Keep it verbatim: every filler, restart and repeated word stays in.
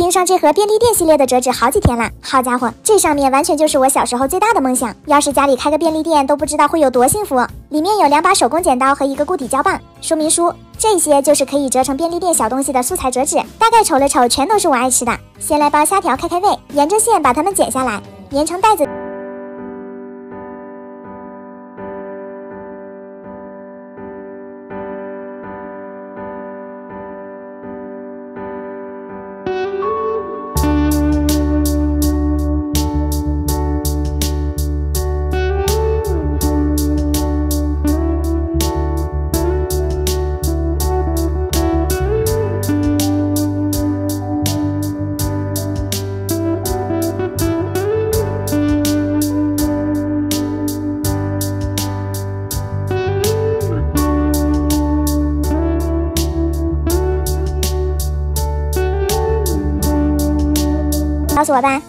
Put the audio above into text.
盯上这盒便利店系列的折纸好几天了，好家伙，这上面完全就是我小时候最大的梦想。要是家里开个便利店，都不知道会有多幸福。里面有两把手工剪刀和一个固体胶棒，说明书，这些就是可以折成便利店小东西的素材折纸。大概瞅了瞅，全都是我爱吃的。先来包虾条开开胃，沿着线把它们剪下来，粘成袋子。告诉我吧。